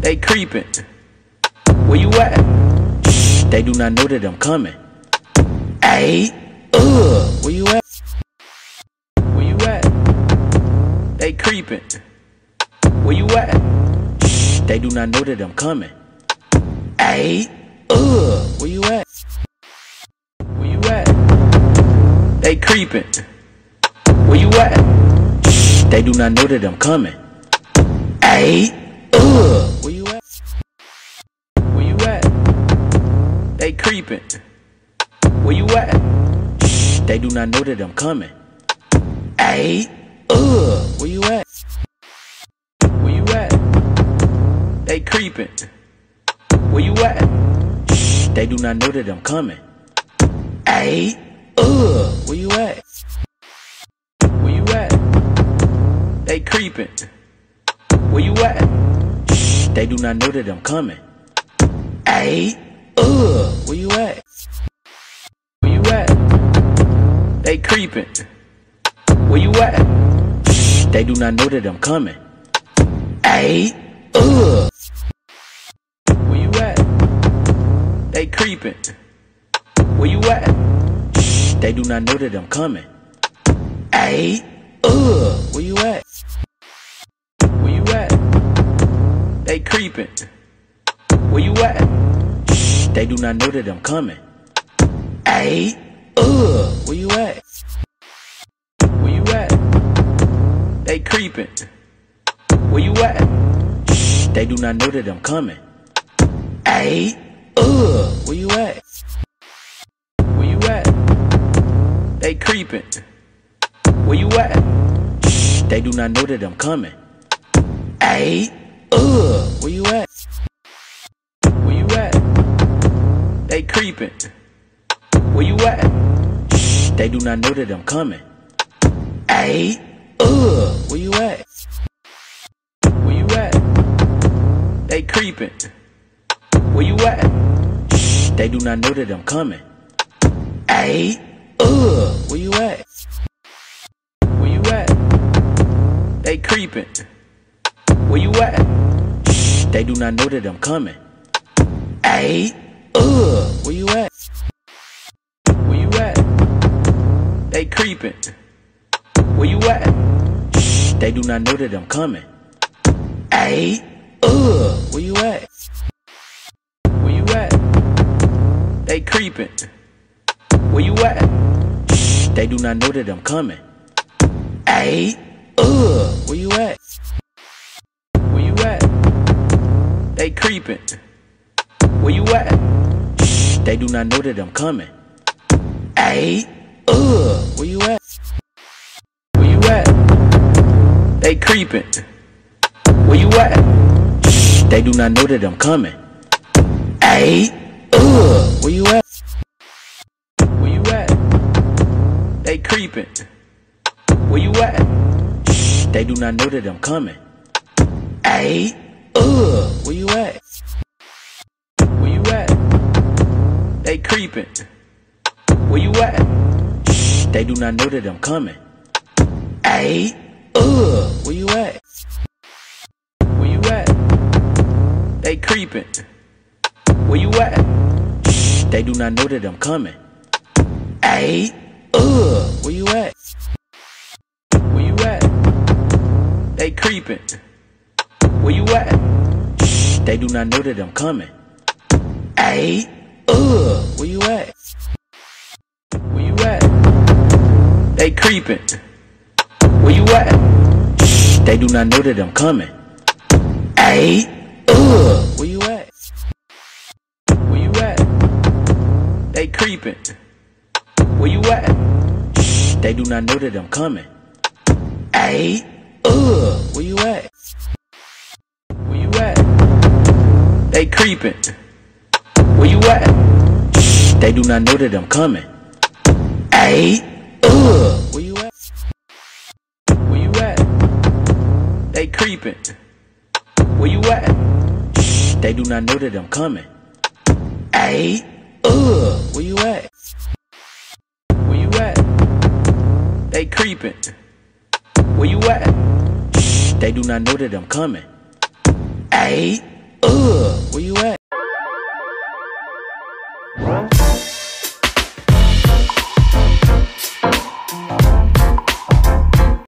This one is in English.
They creeping. Where you at? They do not know that I'm coming. Ayy, where you at? Where you at? They creeping. Where you at? They do not know that I'm coming. Ayy, where you at? Where you at? They creeping. Where you at? They do not know that I'm coming. Ayy, where you at? Where you at? They creeping. Where you at? They do not know that I'm coming. Ayy, where you at? Where you at? They creeping. Where you at? They do not know that I'm coming. Ayy, where you at? Where you at? They creeping. Where you at? They do not know that I'm coming. Ayy, where you at? Where you at? They creeping. Where you at? They do not know that I'm coming. Ayy, where you at? They creeping. Where you at? They do not know that I'm coming. Ayy, where you at? Where you at? They creeping. Where you at? They do not know that I'm coming. Ayy, where you at? Where you at? They creeping. Where you at? They do not know that I'm coming. Ayy, where you at? Where you at? They creeping. Where you at? They do not know that I'm coming. Ayy, where you at? Where you at? They creeping. Where you at? They do not know that I'm coming. Ayy, where you at? Where you at? They creeping. Where you at? They do not know that I'm coming. Ayy, where you at? Where you at? They creeping. Where you at? They do not know that I'm coming. Ayy, where you at? Where you at? They creeping. Where you at? They do not know that I'm coming. Ayy, where you at? Where you at? They creeping. Where you at? They do not know that I'm coming. Ayy, where you at? Where you at? They creeping. Where you at? They do not know that I'm coming. Ayy, where you at? Where you at? They creeping. Where you at? They do not know that I'm coming. Ayy, where you at? Where you at? They creeping. Where you at? They do not know that I'm coming. Ayy, where you at? Where you at? They creeping. Where you at? They do not know that I'm coming. Ayy, where you at? Where you at? They creeping. Where you at? They do not know that I'm coming. Ayy, where you at? Where you at? They creeping. Where you at? They do not know that I'm coming. Ayy, where you at? Where you at? They creeping. Where you at? They do not know that I'm coming. Ayy, where you at? Where you at? They creeping. Where you at? They do not know that I'm coming. Ayy, where you at? Where you at? They creeping. Where you at? They do not know that I'm coming. Ayy, where you at? Where you at? They creeping. Where you at? They do not know that I'm coming. Ayy, where you at? Where you at? They creeping. Where you at? They do not know that I'm coming. Ayy, Ugh.